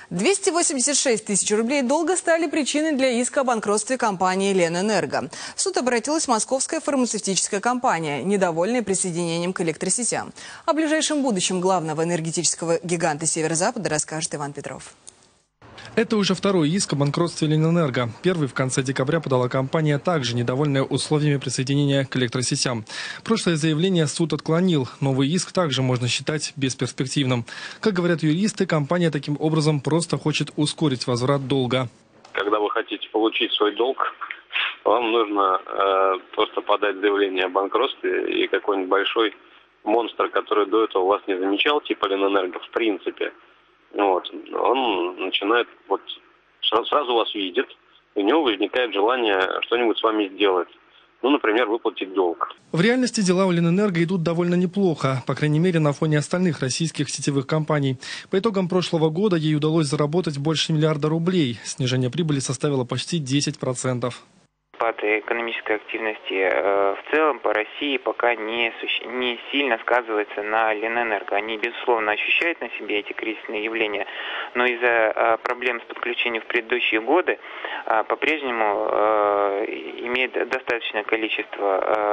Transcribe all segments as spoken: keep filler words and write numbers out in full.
двести восемьдесят шесть тысяч рублей долга стали причиной для иска о банкротстве компании «Ленэнерго». В суд обратилась московская фармацевтическая компания, недовольная присоединением к электросетям. О ближайшем будущем главного энергетического гиганта Северо-Запада расскажет Иван Петров. Это уже второй иск о банкротстве «Ленэнерго». Первый в конце декабря подала компания, также недовольная условиями присоединения к электросетям. Прошлое заявление суд отклонил. Новый иск также можно считать бесперспективным. Как говорят юристы, компания таким образом просто хочет ускорить возврат долга. Когда вы хотите получить свой долг, вам нужно э, просто подать заявление о банкротстве, и какой-нибудь большой монстр, который до этого вас не замечал, типа «Ленэнерго», в принципе, Вот. Он начинает, вот сразу вас видит, и у него возникает желание что-нибудь с вами сделать. Ну, например, выплатить долг. В реальности дела у «Ленэнерго» идут довольно неплохо, по крайней мере, на фоне остальных российских сетевых компаний. По итогам прошлого года ей удалось заработать больше миллиарда рублей. Снижение прибыли составило почти десять процентов. Спад экономической активности э, в целом по России пока не, не сильно сказывается на Ленэнерго. Они, безусловно, ощущают на себе эти кризисные явления, но из-за э, проблем с подключением в предыдущие годы э, по-прежнему э, имеет достаточное количество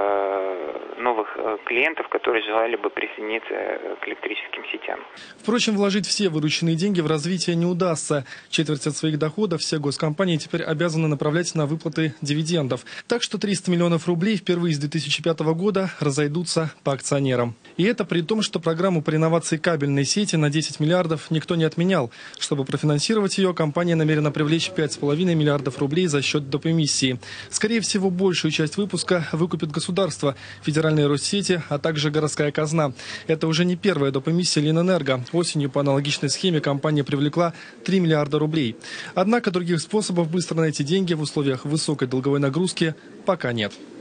э, новых э, клиентов, которые желали бы присоединиться к электрическим сетям. Впрочем, вложить все вырученные деньги в развитие не удастся. Четверть от своих доходов все госкомпании теперь обязаны направлять на выплаты дивидендов. Так что триста миллионов рублей впервые с две тысячи пятого года разойдутся по акционерам. И это при том, что программу по реновации кабельной сети на десять миллиардов никто не отменял. Чтобы профинансировать ее, компания намерена привлечь пять с половиной миллиардов рублей за счет доп. Эмиссии. Скорее всего, большую часть выпуска выкупит государство, федеральные Россети, а также городская казна. Это уже не первая доп. Эмиссия Ленэнерго. Осенью по аналогичной схеме компания привлекла три миллиарда рублей. Однако других способов быстро найти деньги в условиях высокой долговой нагрузки пока нет.